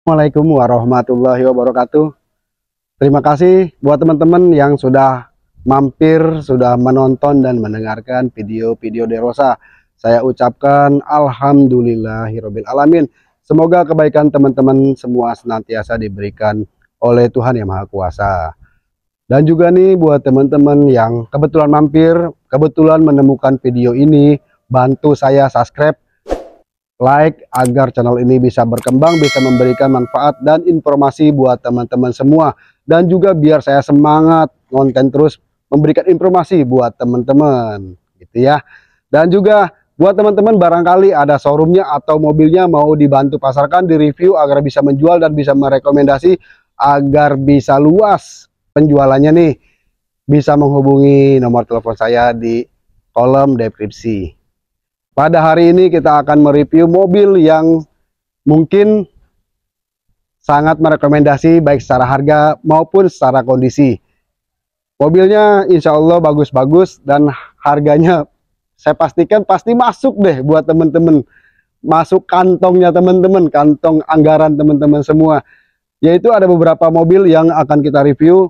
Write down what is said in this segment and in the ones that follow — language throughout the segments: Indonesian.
Assalamualaikum warahmatullahi wabarakatuh. Terima kasih buat teman-teman yang sudah mampir, sudah menonton dan mendengarkan video-video Derosa. Saya ucapkan alhamdulillahirabbil alamin. Semoga kebaikan teman-teman semua senantiasa diberikan oleh Tuhan Yang Maha Kuasa. Dan juga nih buat teman-teman yang kebetulan mampir, kebetulan menemukan video ini, bantu saya subscribe, like agar channel ini bisa berkembang, bisa memberikan manfaat dan informasi buat teman-teman semua, dan juga biar saya semangat konten terus memberikan informasi buat teman-teman gitu ya. Dan juga buat teman-teman barangkali ada showroomnya atau mobilnya mau dibantu pasarkan, di review agar bisa menjual dan bisa merekomendasi agar bisa luas penjualannya nih, bisa menghubungi nomor telepon saya di kolom deskripsi. Pada hari ini kita akan mereview mobil yang mungkin sangat merekomendasi baik secara harga maupun secara kondisi. Mobilnya insya Allah bagus-bagus dan harganya saya pastikan pasti masuk deh buat teman-teman. Masuk kantongnya teman-teman, kantong anggaran teman-teman semua. Yaitu ada beberapa mobil yang akan kita review.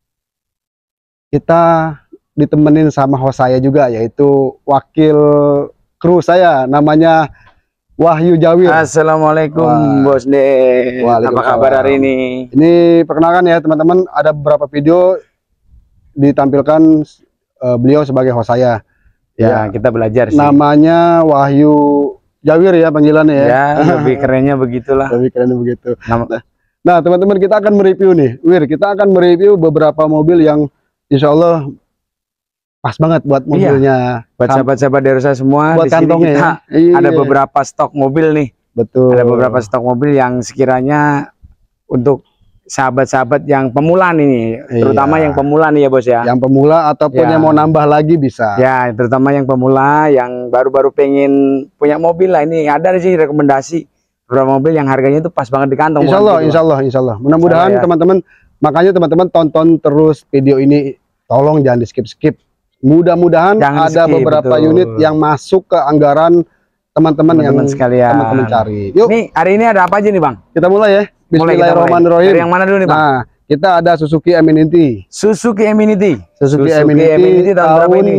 Kita ditemenin sama host saya juga, yaitu wakil kru saya, namanya Wahyu Jawir. Assalamualaikum Bos De. Apa kabar hari ini? Ini perkenalkan ya teman-teman, ada beberapa video ditampilkan beliau sebagai host saya. Ya, kita belajar sih. Namanya Wahyu Jawir ya panggilannya ya. Ya, lebih kerennya begitulah. Lebih kerennya begitu. Nah teman-teman, kita akan mereview nih, kita akan mereview beberapa mobil yang insya Allah pas banget buat mobilnya. Buat sahabat-sahabat Derosa semua, buat di sini kita ada beberapa stok mobil nih. Betul. Ada beberapa stok mobil yang sekiranya untuk sahabat-sahabat yang pemula nih, terutama yang pemula nih ya Bos ya. Yang pemula ataupun yang mau nambah lagi bisa. Ya, terutama yang pemula yang baru-baru pengen punya mobil lah, ini ada sih rekomendasi beberapa mobil yang harganya itu pas banget di kantong. Insya Allah. Mudah-mudahan teman-teman, makanya teman-teman tonton terus video ini, tolong jangan di skip-skip. Mudah-mudahan ada beberapa unit yang masuk ke anggaran teman-teman yang teman-teman cari. Yuk. Nih, hari ini ada apa aja nih Bang? Kita mulai ya. Bismillahirrahmanirrahim. Dari yang mana dulu nih Bang? Nah, kita ada Suzuki Eminity. Suzuki Eminity tahun berapa ini?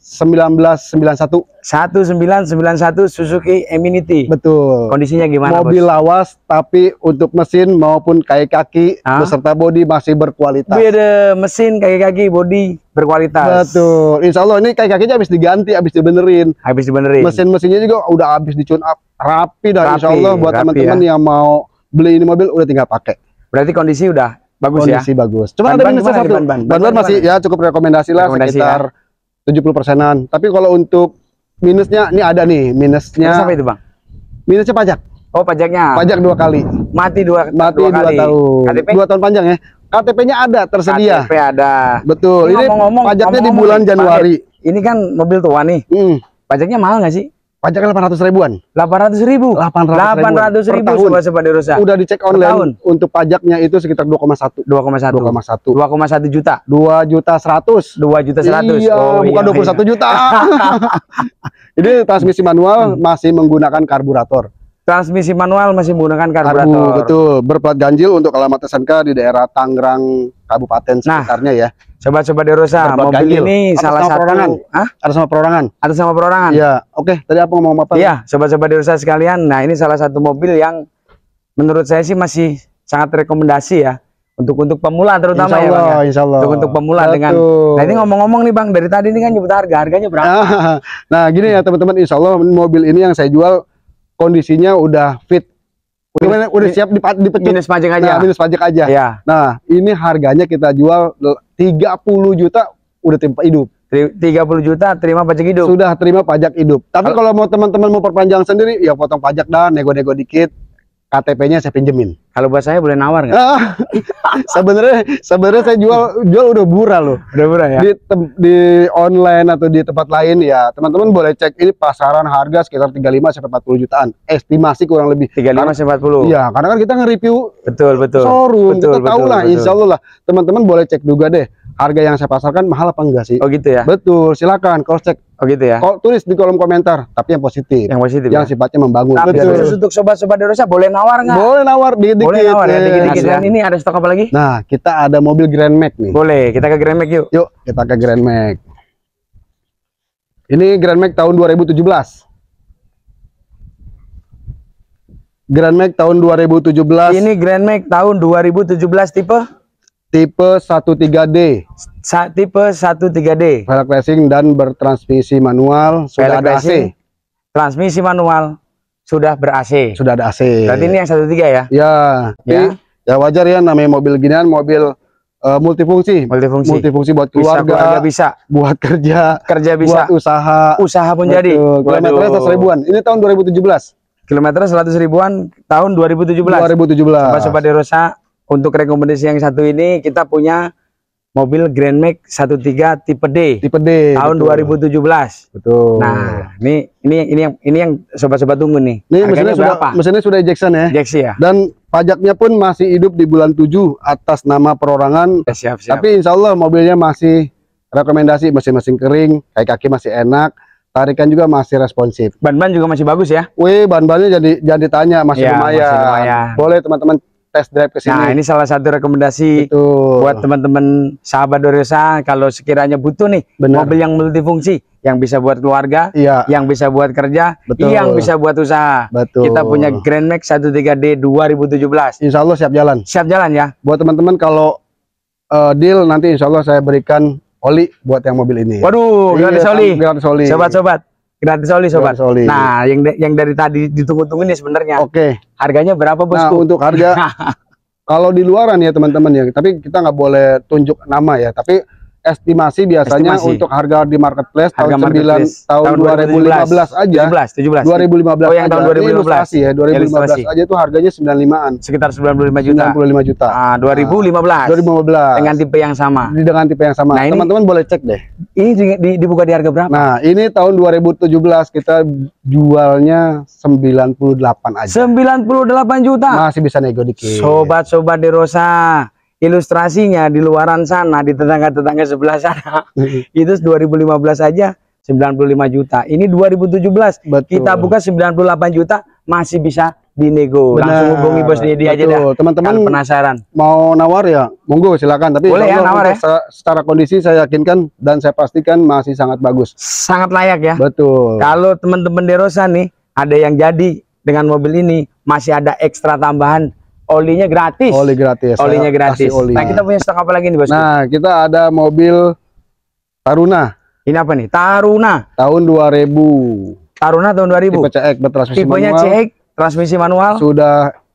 1991. 1991 Suzuki Eminity. Betul. Kondisinya gimana Mobil Bos? lawas, tapi untuk mesin maupun kaki beserta bodi masih berkualitas. Beda mesin, kaki-kaki, bodi berkualitas. Betul. Insya Allah ini kaki-kakinya habis diganti, habis dibenerin. Mesin-mesinnya juga udah habis dicune up rapi dah. Insya Allah buat teman-teman yang mau beli ini mobil udah tinggal pakai. Berarti kondisi udah bagus ya? Kondisi bagus. Cuma ada minusnya satu. Ban masih ya cukup rekomendasi lah, sekitar 70%-an. Tapi kalau untuk minusnya, ini ada nih minusnya. Apa itu Bang? Minusnya pajak. Oh, pajaknya. Pajak 2 kali. Mati 2 tahun. KTP? 2 tahun panjang ya. KTP-nya ada tersedia. KTP ada. Betul. Ini pajaknya di bulan Januari. Ini kan mobil tua nih. Pajaknya mahal nggak sih? Pajaknya 800 ribuan. 800 ribu. 800 ribu sobat-sobat Derosa. Udah dicek online. Untuk pajaknya itu sekitar 2,1. 2,1 juta. 2.100.000. 2.100.000. Iya, oh, bukan 21 juta. Ini transmisi manual, masih menggunakan karburator. Transmisi manual masih menggunakan karburator. Betul, berplat ganjil untuk alamat SNK di daerah Tangerang Kabupaten sekitarnya ya. Sobat-sobat Derosa, mobil ini salah satu ada sama perorangan. Ada sama perorangan. Iya, oke. Tadi apa ngomong apa? Iya, sobat-sobat Derosa sekalian. Nah, ini salah satu mobil yang menurut saya sih masih sangat rekomendasi ya. Untuk pemula terutama ya Bang ya. Insya Allah. Untuk pemula dengan. Nah, ini ngomong-ngomong nih Bang, dari tadi ini kan nyebut harganya berapa? Nah, gini ya teman-teman, insya Allah mobil ini yang saya jual kondisinya udah fit. Udah siap dipecut. Minus pajak aja. Nah, minus pajak aja. Ya. Nah, ini harganya kita jual 30 juta udah terima hidup. 30 juta terima pajak hidup. Sudah terima pajak hidup. Tapi kalau mau teman-teman mau perpanjang sendiri, ya potong pajak dan nego-nego dikit. KTP-nya saya pinjemin. Kalau buat saya boleh nawar nggak? Sebenarnya saya jual udah murah loh. Udah murah ya. Di online atau di tempat lain ya, teman-teman boleh cek ini pasaran harga sekitar 35 sampai 40 jutaan. Estimasi kurang lebih 35 sampai 40. Iya, karena kan kita nge-review betul showroom, kita tahu lah, insya Allah lah. Teman-teman boleh cek juga deh. harga yang saya pasarkan mahal apa enggak sih? Oh gitu ya. Betul, silakan cross check. Oh gitu ya. Tulis di kolom komentar, tapi yang positif. Yang positif. Yang ya? sifatnya membangun. Tapi khusus untuk sobat-sobat Derosa boleh nawar nggak? Boleh nawar dikit-dikit. Boleh nawar ya, dikit-dikit. Dan ini ada stok apa lagi? Nah, kita ada mobil Grand Max nih. Boleh, kita ke Grand Max yuk. Yuk, kita ke Grand Max. Ini Grand Max tahun 2017. Grand Max tahun 2017. Ini Grand Max tahun 2017 tipe 13D. Tipe 13D. Velg racing dan bertransmisi manual, sudah ada AC. Transmisi manual, sudah ber-AC. Sudah ada AC. Berarti ini yang 13 ya? Ya. Ya wajar ya, namanya mobil ginian, mobil multifungsi. Multifungsi buat keluarga, bisa. Buat kerja bisa. buat usaha. Usaha pun jadi. Kilometernya 100 ribuan. Ini tahun 2017. Kilometer 100 ribuan tahun 2017. 2017. Sobat Derosa, untuk rekomendasi yang satu ini kita punya mobil Grand Max 13 tipe D. Tipe D. Tahun betul. 2017. Betul. Nah, ini yang sobat-sobat tunggu nih. Ini mesinnya sudah ejection ya. Ejeksi ya. Dan pajaknya pun masih hidup di bulan 7 atas nama perorangan. Ya, siap. Tapi insya Allah mobilnya masih rekomendasi, mesin-mesin kering, kaki masih enak. Tarikan juga masih responsif. Ban-ban juga masih bagus ya. Wih, ban-bannya jadi tanya masih ya, lumayan. Boleh teman-teman test drive ke sini. Nah, ini salah satu rekomendasi buat teman-teman sahabat Derosa kalau sekiranya butuh nih mobil yang multifungsi, yang bisa buat keluarga, yang bisa buat kerja, yang bisa buat usaha. Kita punya Grand Max 13D 2017. Insya Allah siap jalan. Siap jalan ya. Buat teman-teman kalau deal nanti insya Allah saya berikan oli buat yang mobil ini. Waduh, gratis oli. Gratis oli. Sobat-sobat, gratis oli sobat. Gratis oli. Nah, yang dari tadi ditunggu-tunggu nih sebenarnya. Oke. Harganya berapa bosku? Nah, untuk harga kalau di luaran ya teman-teman ya, tapi kita nggak boleh tunjuk nama ya. Tapi estimasi biasanya untuk harga di marketplace tahun 2015 aja. 17. 2015. Oh, yang tahun 2015 ya. 2015 aja tuh harganya 95-an. Sekitar 95 juta. 95 juta. Ah, 2015. 2015. Dengan tipe yang sama. Dengan tipe yang sama. Nah, teman-teman boleh cek deh. Ini dibuka di harga berapa? Nah, ini tahun 2017 kita jualnya 98 aja. 98 juta. Masih bisa nego dikit. Sobat-sobat Derosa, ilustrasinya di luaran sana, di tetangga-tetangga sebelah sana itu 2015 aja 95 juta. Ini 2017. Betul. Kita buka 98 juta, masih bisa dinego. Langsung hubungi Bos Dedi aja dah. Teman-teman penasaran mau nawar ya, monggo silakan. Tapi boleh ya nawar ya. Secara kondisi saya yakinkan dan saya pastikan masih sangat bagus. Sangat layak ya. Betul. Kalau teman-teman Derosa nih ada yang jadi dengan mobil ini, masih ada ekstra tambahan. Olinya gratis. Oli gratis. Olinya gratis. Nah, kita punya stok apa lagi nih, Bos? Nah, kita ada mobil Taruna. Ini apa nih? Taruna. Tahun 2000. Taruna tahun 2000. Tipe CX bertransmisi manual. Tipenya CX, transmisi manual. Sudah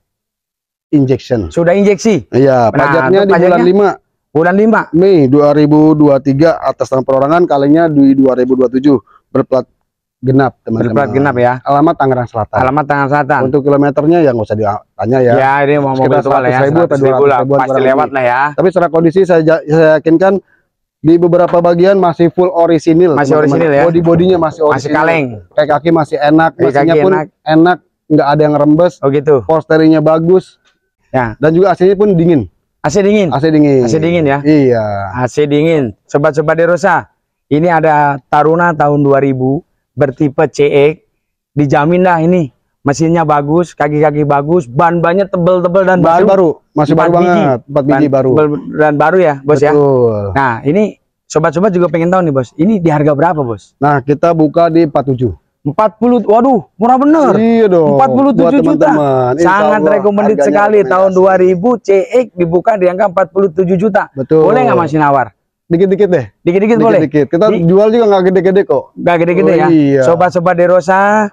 injection. Sudah injeksi. Iya, pajaknya di bulan 5. Bulan 5. Mei 2023 atas nama perorangan, kalinya di 2027 berplat genap, teman-teman. Berplat genap ya. Alamat Tangerang Selatan. Alamat Tangerang Selatan. Untuk kilometernya ya nggak usah ditanya ya. Ya, ini mau mobil tua lah ya. 100.000 lah, pasti lewat lah ya. Tapi secara kondisi saya yakinkan di beberapa bagian masih full orisinil. Masih orisinil ya. Body-bodinya masih orisinil. Masih kaleng. Kayak kaki masih enak, mesinnya pun enak, nggak ada yang rembes. Oh gitu. Posteringnya bagus. Ya. Dan juga AC-nya pun dingin. AC dingin. AC dingin. AC dingin ya. Iya. AC dingin. Sobat-sobat Derosa, ini ada Taruna tahun 2000. Bertipe CX, dijamin dah ini mesinnya bagus, kaki-kaki bagus, ban-bannya tebel-tebel dan baru, masih baru banget, 4 biji baru dan baru ya Bos. Betul. Ya. Nah ini sobat-sobat juga pengen tahu nih Bos, ini di harga berapa Bos? Nah kita buka di 47. 40, waduh murah bener. Iya dong. 47 juta. Sangat recommended sekali. Tahun 2000 CX dibuka di angka 47 juta. Betul. Boleh nggak masih nawar? Dikit-dikit deh. Dikit-dikit boleh. Kita jual juga nggak gede-gede kok. Nggak gede-gede ya. Iya. Sobat-sobat Derosa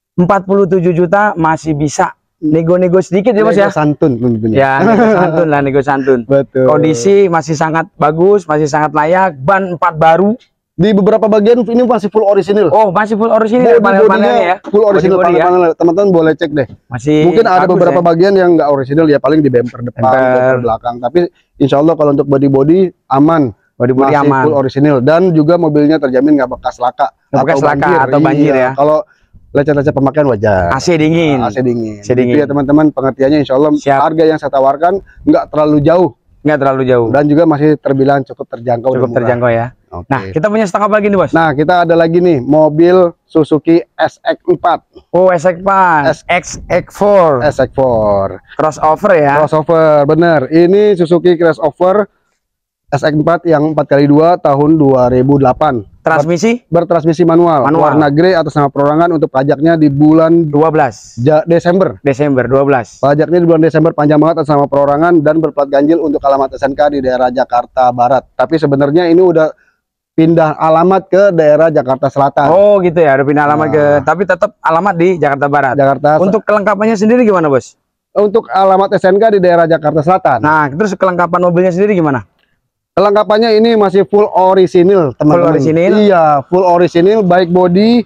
47 juta masih bisa nego-nego sedikit ya Bos ya. Santun tentunya. Ya, nego santun lah, nego santun. Betul. Kondisi masih sangat bagus, masih sangat layak. Ban 4 baru. Di beberapa bagian ini masih full orisinil. Oh, masih full orisinil panel-panelnya ya. Full orisinil panel-panel. Teman-teman boleh cek deh. Masih mungkin ada beberapa ya? Bagian yang nggak orisinil ya, paling di bumper depan, bumper belakang. Tapi insya Allah kalau untuk body aman. Masih aman. Full orisinil dan juga mobilnya terjamin nggak bekas laka atau banjir ya. Kalau lecet-lecet pemakaian wajar. AC dingin. AC dingin. AC dingin. Itu ya teman-teman pengertiannya, insya Allah harga yang saya tawarkan nggak terlalu jauh Nggak terlalu jauh. Dan juga masih terbilang cukup terjangkau. Cukup terjangkau ya. Oke. Nah, kita punya stok apa lagi nih, Bos? Nah, kita ada lagi nih mobil Suzuki SX4. Oh, SX4, SX4. SX4. Crossover ya. Crossover, bener. Ini Suzuki crossover SX4 yang 4x2 tahun 2008. Transmisi Bertransmisi manual. Warna grey atas nama perorangan. Untuk pajaknya di bulan 12 Desember. Desember 12. Pajaknya di bulan Desember, panjang banget atas nama perorangan dan berplat ganjil untuk alamat SNK di daerah Jakarta Barat. Tapi sebenarnya ini udah pindah alamat ke daerah Jakarta Selatan. Oh gitu ya, udah pindah alamat ke, tapi tetap alamat di Jakarta Barat. Untuk kelengkapannya sendiri gimana, Bos? Untuk alamat SNK di daerah Jakarta Selatan. Nah, terus kelengkapan mobilnya sendiri gimana? Kelengkapannya ini masih full orisinil, teman-teman. Full orisinil? Iya, full orisinil, baik body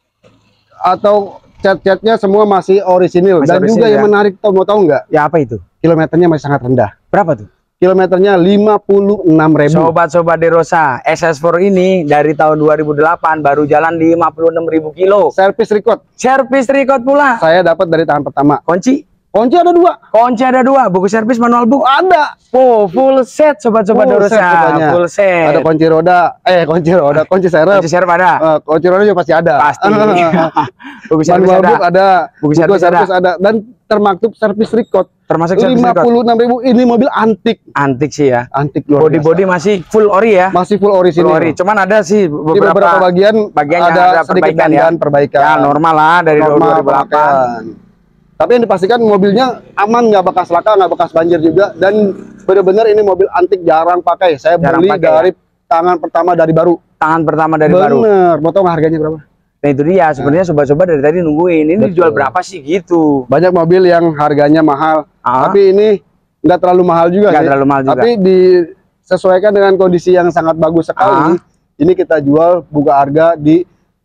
atau cat-catnya semua masih orisinil. Dan juga yang menarik, mau tahu nggak? Ya, apa itu? Kilometernya masih sangat rendah. Berapa tuh? Kilometernya 56.000. Sobat-sobat Derosa, SS4 ini dari tahun 2008 baru jalan 56.000 kilo. Service record. Service record pula. Saya dapat dari tangan pertama. Kunci ada 2. Kunci ada 2. Buku servis manual book ada. Oh, full set sobat-sobat Derosa. Full set. Ada kunci roda, kunci serep. Kunci serep ada. Kunci roda juga pasti ada. Pasti. Buku servis manual ada. book ada. Buku servis ada. Dan termaktub service record. Termasuk service record. 56.000. Ini mobil antik. Antik sih ya. Antik luar biasa. Body masih full ori ya. Masih full orisinil. Cuman ada sih beberapa bagian ada sedikit perbaikan. Ya normal lah dari 2008. Tapi yang dipastikan mobilnya aman, nggak bekas laka, nggak bekas banjir juga, dan benar-benar ini mobil antik, jarang pakai. Saya beli dari tangan pertama dari baru. Tangan pertama dari baru. Bener. Mau tahu nggak harganya berapa? Nah itu dia. Sebenarnya sobat-sobat dari tadi nungguin. Ini dijual berapa sih gitu? Banyak mobil yang harganya mahal, tapi ini nggak terlalu mahal juga. Nggak terlalu mahal juga. Tapi disesuaikan dengan kondisi yang sangat bagus sekali. Ini kita jual buka harga di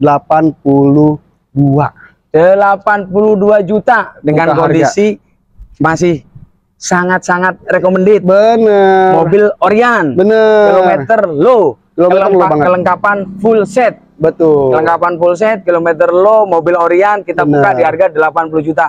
82 juta dengan kondisi masih sangat-sangat recommended. Bener. Mobil Orion. Bener. Kilometer low. Kelengkapan full set. Betul. Kelengkapan full set, kilometer low, mobil Orion kita buka di harga 80 juta.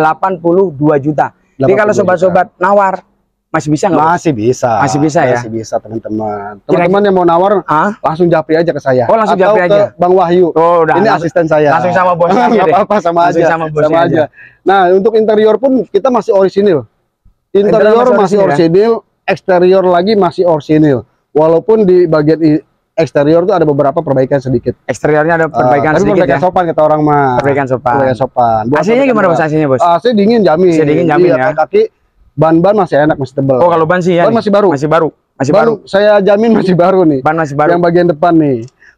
82 juta. Jadi kalau sobat-sobat nawar masih bisa nggak? Masih bisa. Masih bisa ya? Masih bisa, teman-teman. Teman-teman yang mau nawar, langsung japri aja ke saya. Oh, langsung japri aja. Ke Bang Wahyu. Oh, udah. Ini asisten saya. Langsung sama bosnya aja deh. Apa-apa, sama aja. Nah, untuk interior pun kita masih orisinil. Interior masih orisinil, eksterior lagi masih orisinil. Walaupun di bagian eksterior tuh ada beberapa perbaikan sedikit. Eksteriornya ada perbaikan sedikit perbaikan ya. sopan kata orang mah. Perbaikan sopan. Perbaikan sopan. AC-nya gimana Bos? AC-nya Bos? AC dingin jamin. AC dingin jamin ya. Kaki ban masih enak, masih tebal. Oh, kalau ban sih ya. Ban masih baru. Masih baru. Masih baru. Saya jamin masih baru nih. Ban masih baru. Yang bagian depan nih.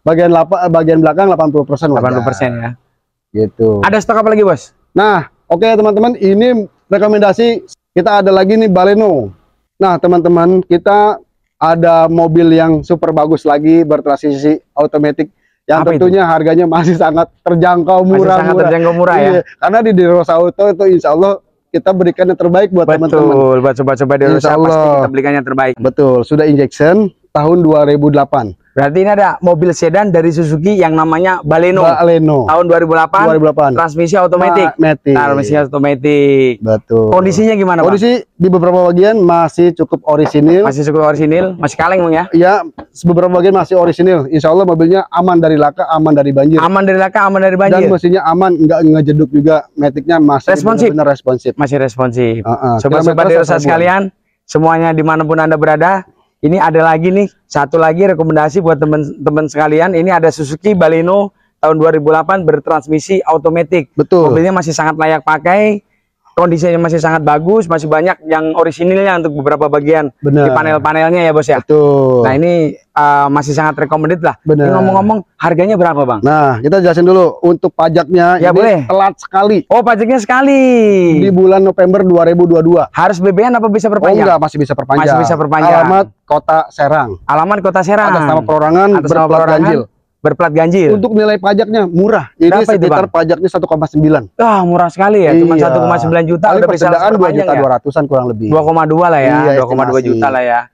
Bagian belakang 80% 80% ya. Gitu. Ada stok apa lagi, Bos? Nah, oke teman-teman, ini rekomendasi kita ada lagi nih Baleno. Nah, teman-teman, kita ada mobil yang super bagus lagi bertransmisi otomatis yang apa tentunya itu? Harganya masih sangat terjangkau, murah. Sangat terjangkau murah ya. Karena di Derosa Auto itu insya Allah kita berikan yang terbaik buat teman-teman. Betul, buat sobat-sobat Derosa pasti kita berikan yang terbaik. Betul, sudah injection tahun 2008. Berarti ini ada mobil sedan dari Suzuki yang namanya Baleno. Tahun 2008. Transmisi otomatis. Transmisi otomatis. Betul. Kondisinya gimana, Pak? Kondisi di beberapa bagian masih cukup orisinil. Masih cukup orisinil, masih kaleng Bang ya? Iya, beberapa bagian masih orisinil. Insya Allah mobilnya aman dari laka, aman dari banjir. Aman dari laka, aman dari banjir. Dan mesinnya aman, nggak ngejeduk juga. Maticnya masih benar-benar responsif. Masih responsif. Sobat-sobat Derosa sekalian, semuanya dimanapun Anda berada, ini ada lagi nih, satu lagi rekomendasi buat teman-teman sekalian. Ini ada Suzuki Baleno tahun 2008 bertransmisi otomatis. Betul. Mobilnya masih sangat layak pakai, kondisinya masih sangat bagus, masih banyak yang orisinilnya untuk beberapa bagian. Bener. Di panel-panelnya ya Bos ya. Betul. Nah ini masih sangat recommended lah. Ngomong-ngomong harganya berapa Bang? Nah kita jelasin dulu untuk pajaknya. Ya ini boleh. Telat sekali. Oh pajaknya sekali. Di bulan November 2022. Harus BBM apa bisa perpanjang? Oh enggak, masih bisa perpanjang. Masih bisa perpanjang. Alamat Kota Serang. Alamat Kota Serang. Atas nama perorangan, berplat ganjil. Berplat ganjil. Untuk nilai pajaknya murah. Ini berapa sekitar itu, pajaknya 1,9. Ah, murah sekali ya. Cuma 1,9 juta udah bisa langsung 2.200.000-an kurang lebih. 2,2 lah ya. Iya, 2,2 juta lah ya.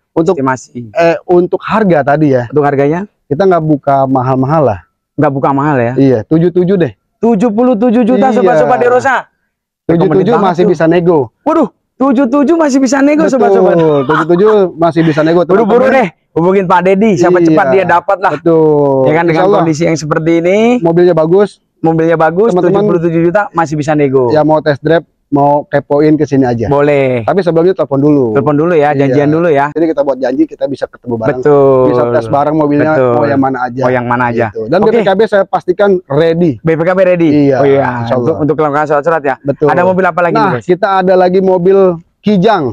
Untuk harga tadi ya. Untuk harganya? Kita nggak buka mahal-mahal lah. Nggak buka mahal ya? Iya, 77 deh. 77 juta sobat-sobat Derosa. 77 masih bisa nego. Waduh, 77 masih bisa nego sobat-sobat. 77 masih bisa nego. Buru-buru deh hubungin Pak Dedi, siapa cepat dia dapat lah. Betul. Ya kan, dengan kondisi yang seperti ini, mobilnya bagus, teman-teman 77 juta masih bisa nego. Ya mau test drive, mau kepoin ke sini aja. Boleh. Tapi sebelumnya telepon dulu. Telepon dulu ya, janjian dulu ya. Jadi kita buat janji, kita bisa ketemu bareng. Betul. Bisa tes bareng mobilnya. Betul. Mau yang mana aja. Mau yang mana aja. Gitu. Dan BPKB saya pastikan ready. BPKB ready. Iya. Oh iya. Untuk kelengkapan surat-surat ya. Betul. Ada mobil apa lagi? Nah, kita ada lagi mobil Kijang.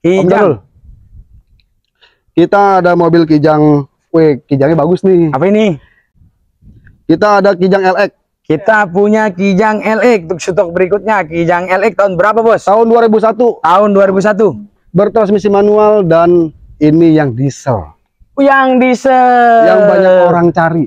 Kita ada mobil Kijang. Wih, Kijangnya bagus nih. Apa ini? Kita ada Kijang LX. Kita punya Kijang LX. Untuk stok berikutnya, Kijang LX tahun berapa, Bos? Tahun 2001. Tahun 2001. Bertransmisi manual dan ini yang diesel. Yang diesel. Yang banyak orang cari.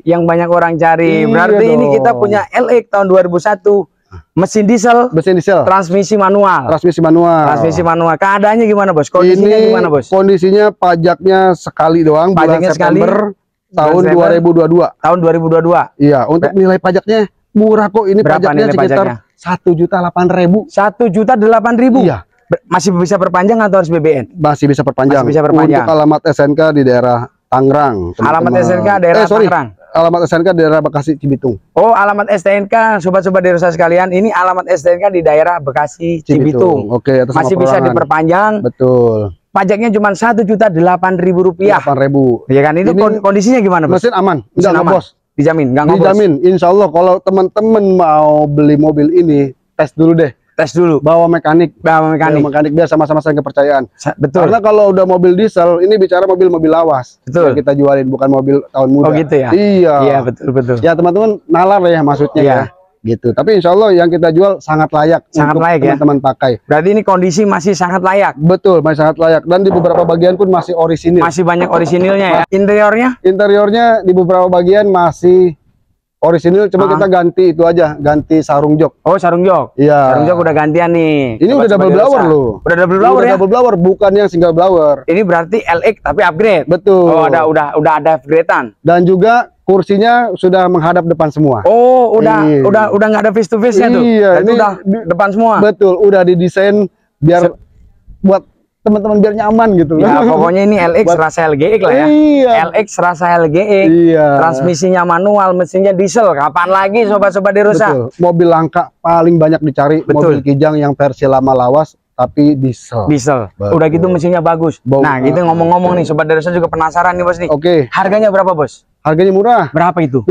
Iya, berarti dong. Ini kita punya LX tahun 2001. Mesin diesel. Transmisi manual. Transmisi manual. Keadaannya gimana, Bos? Kondisinya ini gimana, Bos? Kondisinya pajaknya sekali doang. Pajaknya bulan September tahun 2022. Tahun 2022. Iya, untuk nilai pajaknya murah kok. Ini berapa pajaknya sekitar 1.800.000. 1.800.000. Iya. Masih bisa perpanjang atau harus BBN? Masih bisa perpanjang. Untuk alamat SNK di daerah Tangerang. Alamat SNK daerah Tangerang. Alamat SNK daerah Bekasi Cibitung. Oh, alamat STNK sobat-sobat Derosa sekalian, ini alamat STNK di daerah Bekasi Cibitung. Oke, masih bisa diperpanjang. Betul. Pajaknya cuma Rp1.800.000. 8.000. Ya kan, itu kondisinya gimana, Bos? Mesin aman. Mesin aman. Bos. Dijamin, nggak ngobos. Dijamin. Insya Allah kalau teman-teman mau beli mobil ini, tes dulu deh. Tes dulu. Bawa mekanik. Bawa mekanik biar sama-sama saya kepercayaan. Betul. Karena kalau udah mobil diesel, ini bicara mobil-mobil lawas. Betul. Yang kita jualin, bukan mobil tahun muda. Oh gitu ya? Iya. Iya, betul. Ya teman-teman, nalar ya maksudnya ya. Gitu. Tapi insya Allah yang kita jual sangat layak. Sangat untuk layak ya? Teman-teman pakai. Berarti ini kondisi masih sangat layak? Betul, masih sangat layak. Dan di beberapa bagian pun masih orisinil. Masih banyak orisinilnya ya? Interiornya? Interiornya di beberapa bagian masih orisinil, cuma kita ganti itu aja, ganti sarung jok. Oh, sarung jok. Iya. Sarung jok udah gantian nih. Ini udah double blower loh. Udah double blower ya? Double blower, bukan yang single blower. Ini berarti LX tapi upgrade. Betul. Oh, udah ada upgradean. Dan juga kursinya sudah menghadap depan semua. Oh, udah nggak ada face to face-nya tuh. Iya, ini udah depan semua. Betul, udah didesain biar buat teman-teman biar nyaman gitu. Ya, pokoknya ini LX rasa LGX lah ya. Iya. LX rasa LGX. Iya. Transmisinya manual, mesinnya diesel. Kapan lagi sobat-sobat Derosa? Betul. Mobil langka paling banyak dicari. Betul. Mobil Kijang yang versi lama lawas tapi diesel. Betul. Udah gitu mesinnya bagus. Nah, gitu ngomong-ngomong nih sobat Derosa juga penasaran nih, Bos nih. Oke. Harganya berapa, Bos? Harganya murah. Berapa itu?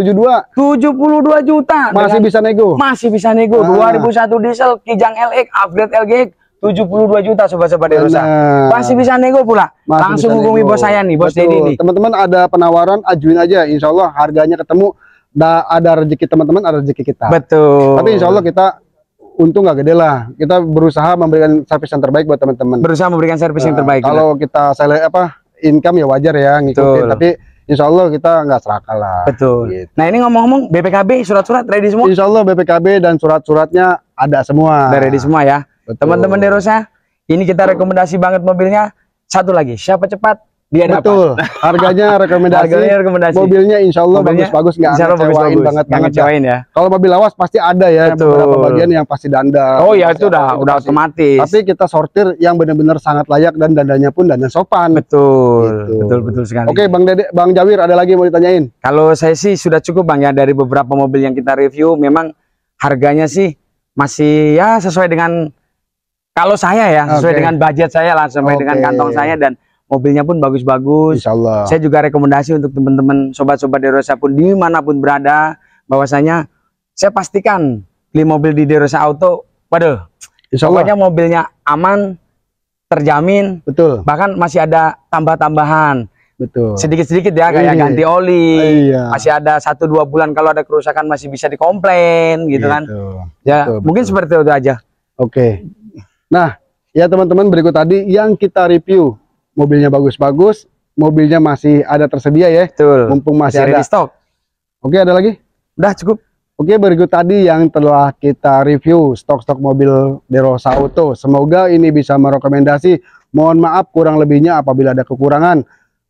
72 juta. Masih bisa nego. Masih bisa nego. 2001 diesel Kijang LX upgrade LGX 72 juta sobat-sobat Derosa. Masih bisa nego pula. Langsung hubungi bos saya nih, Bos Dedi nih. Teman-teman ada penawaran, ajuin aja. Insya Allah harganya ketemu. Ada rezeki teman-teman, ada rezeki kita. Betul. Tapi insya Allah kita untung nggak gede lah. Kita berusaha memberikan servis yang terbaik buat teman-teman. Berusaha memberikan servis yang terbaik. Kalau kita income ya wajar ya ngikutin. Tapi insya Allah kita nggak serakah lah. Betul. Gitu. Nah ini ngomong-ngomong BPKB surat-surat ready semua? Insya Allah BPKB dan surat-suratnya ada semua. Udah ready semua ya. Teman-teman Derosa, ini kita rekomendasi banget mobilnya. Satu lagi, siapa cepat dia dapat. Betul. Harganya rekomendasi. Mobilnya insya Allah bagus-bagus, nggak ngecewain banget ya. Kalau mobil lawas pasti ada ya beberapa bagian yang pasti dandang. Oh ya itu udah otomatis. Tapi kita sortir yang benar-benar sangat layak dan dandanya pun dandan sopan. Betul. Gitu. Betul sekali. Oke, Bang Jawir ada lagi mau ditanyain? Kalau saya sih sudah cukup Bang ya, dari beberapa mobil yang kita review memang harganya sih masih ya sesuai dengan, kalau saya ya sesuai dengan budget saya lah, sampai dengan kantong saya, dan mobilnya pun bagus-bagus. Insyaallah. Saya juga rekomendasi untuk teman-teman sobat-sobat Derosa pun dimanapun berada, bahwasanya saya pastikan beli mobil di Derosa Auto, waduh, pokoknya mobilnya aman, terjamin. Betul. Bahkan masih ada tambah-tambahan. Betul. Sedikit-sedikit ya, kayak ganti oli. Masih ada 1-2 bulan kalau ada kerusakan masih bisa dikomplain gitu kan. Ya, mungkin seperti itu aja. Oke. Nah, ya teman-teman, berikut tadi yang kita review. Mobilnya bagus-bagus, mobilnya masih ada tersedia ya. Betul. Mumpung masih ada di stok. Oke, ada lagi? Udah cukup. Oke, berikut tadi yang telah kita review stok-stok mobil Derosa Auto. Semoga ini bisa merekomendasi. Mohon maaf kurang lebihnya apabila ada kekurangan.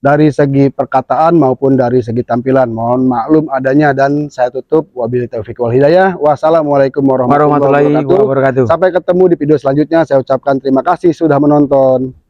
dari segi perkataan maupun dari segi tampilan. Mohon maklum adanya, dan saya tutup. Wabillahi taufiq wal hidayah. Wassalamualaikum warahmatullahi wabarakatuh. wabarakatuh. Sampai ketemu di video selanjutnya. Saya ucapkan terima kasih sudah menonton.